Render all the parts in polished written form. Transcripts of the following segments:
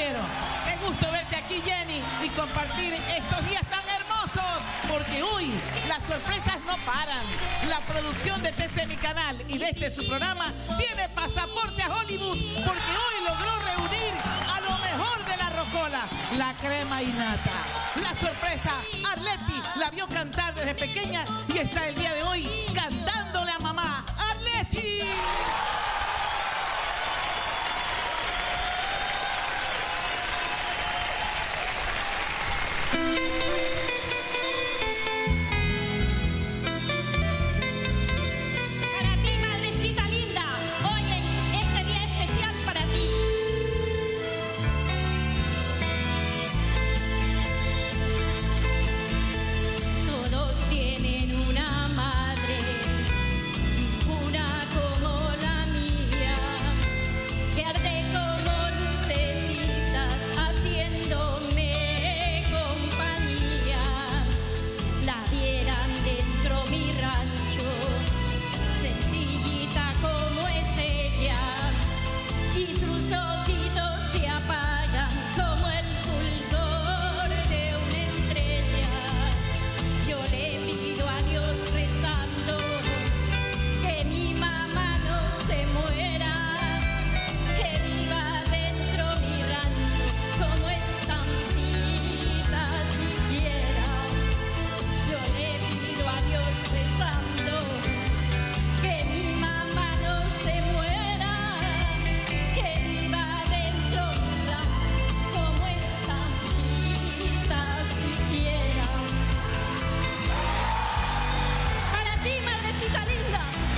quiero. Qué gusto verte aquí, Jenny, y compartir estos días tan hermosos, porque hoy las sorpresas no paran. La producción de TC Mi Canal y de este su programa tiene pasaporte a Hollywood, porque hoy logró reunir a lo mejor de la rocola, la crema y nata. La sorpresa, Arletty la vio cantar desde pequeña y está el día de hoy cantándole a mamá. ¡Arletty! Para ti, madrecita linda, hoy en este día especial para ti. Todos tienen una madre, una como la mía, que arde como lucecitas, haciéndome compañía. La vieran dentro mi rancho, sencillita como es ella, y sus ojitos se apagan como el fulgor de una estrella. Yo le pido a Dios rezando que mi mamá no se muera, que viva dentro mi rancho como estampita siquiera. Yo le pido a Dios rezando que mi mamá no se muera, que viva dentro mi rancho como estampita siquiera. Para ti, madrecita linda.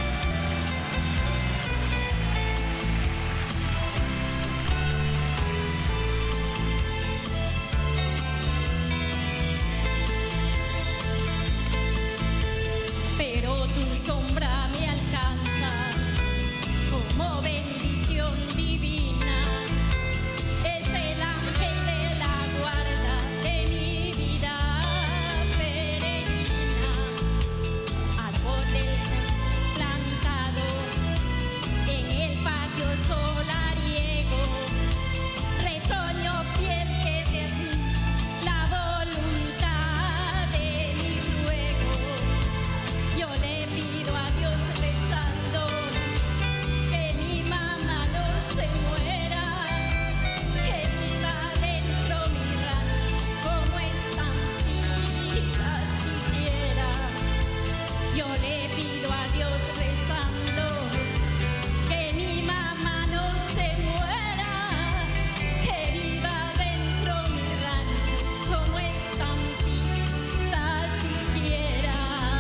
Pero tu sombra me alcanza como bendición divina. Es el ángel de la guarda de mi vida peregrina. Árbol plantado en el patio solariego, retoño fiel que de ti la voluntad de mi ruego. Yo le pido a Dios rezando que mi mamá no se muera, que viva dentro mi rancho como estampita siquiera. Yo le pido a Dios rezando que mi mamá no se muera, que viva dentro mi rancho como estampita siquiera.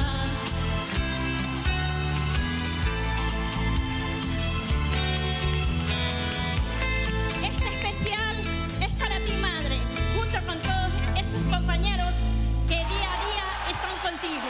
Este especial es para ti, madre, junto con todos esos compañeros que día a día están contigo.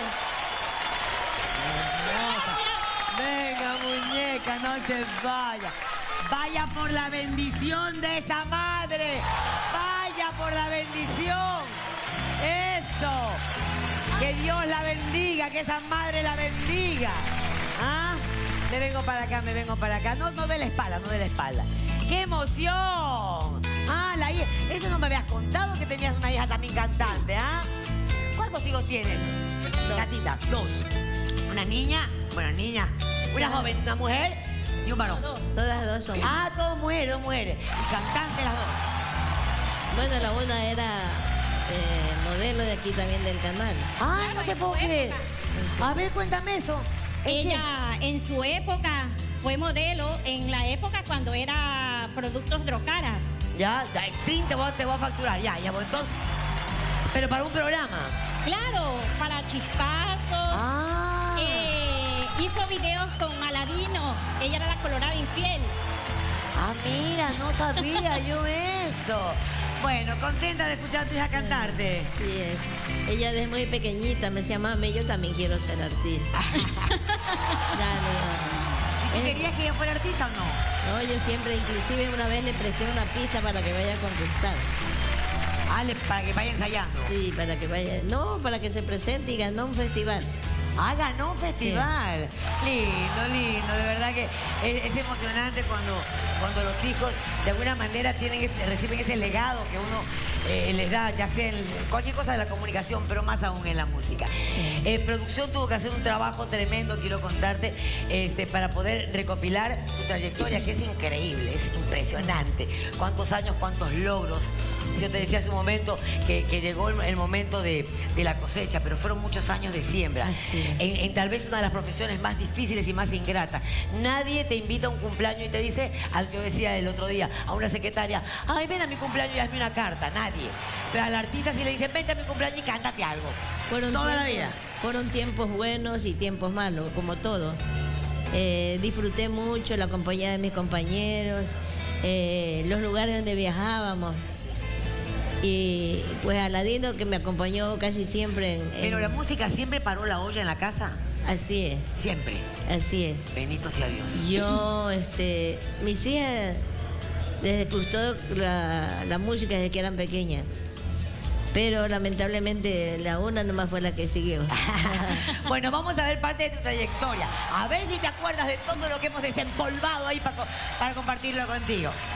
Venga, muñeca, no se vaya. Vaya por la bendición de esa madre. Vaya por la bendición. Eso. Que Dios la bendiga, que esa madre la bendiga. ¿Ah? Me vengo para acá, me vengo para acá. No, no de la espalda, no de la espalda. ¡Qué emoción! Ah, la hija. Eso no me habías contado que tenías una hija también cantante, ¿ah? ¿Cuántos hijos tienes? Dos. Gatita, dos. Una niña, bueno, niña. Una joven, una mujer y un varón. Todas dos son. Ah, dos mujeres. Y cantantes las dos. Bueno, la una era modelo de aquí también del canal. Ah, Claro, no te en puedo su creer. época. A ver, cuéntame eso. ¿Es Ella en su época fue modelo, en la época cuando era Productos Drocaras. que? Ya, te voy a facturar, ya, pues entonces. Pero para un programa. Claro, para Chispazos. Ah. Hizo videos con Aladino. Ella era la colorada infiel. Ah, mira, no sabía yo eso. Bueno, contenta de escuchar a tu hija cantarte. Sí es. Ella desde muy pequeñita me decía, mami, yo también quiero ser artista. Dale, ¿Y tú querías que ella fuera artista o no? no, yo siempre, inclusive una vez le presté una pista para que vaya a concursar. Ah, para que vaya ensayando. Sí, para que vaya, no, para que se presente y ganó un festival. Ah, ganó un festival. Sí. Lindo, lindo. De verdad que es emocionante cuando los hijos de alguna manera reciben ese legado que uno les da, ya sea en cualquier cosa de la comunicación, pero más aún en la música. Sí. Producción tuvo que hacer un trabajo tremendo, quiero contarte, para poder recopilar tu trayectoria, que es increíble, es impresionante. Cuántos años, cuántos logros. Yo te decía hace un momento que llegó el momento de la cosecha, pero fueron muchos años de siembra. En tal vez una de las profesiones más difíciles y más ingratas. Nadie te invita a un cumpleaños y te dice, yo decía el otro día, a una secretaria, ay, ven a mi cumpleaños y hazme una carta. Nadie. Pero al artista sí le dicen, vente a mi cumpleaños y cántate algo. Toda la vida. Fueron tiempos buenos y tiempos malos, como todo. Disfruté mucho la compañía de mis compañeros, los lugares donde viajábamos. Y pues Aladino, que me acompañó casi siempre. Pero la música siempre paró la olla en la casa. Así es. Siempre. Así es. Bendito sea Dios. Yo, mis hijas, desde que gustó la música desde que eran pequeñas. Pero lamentablemente la una nomás fue la que siguió. Bueno, vamos a ver parte de tu trayectoria. A ver si te acuerdas de todo lo que hemos desempolvado ahí para compartirlo contigo.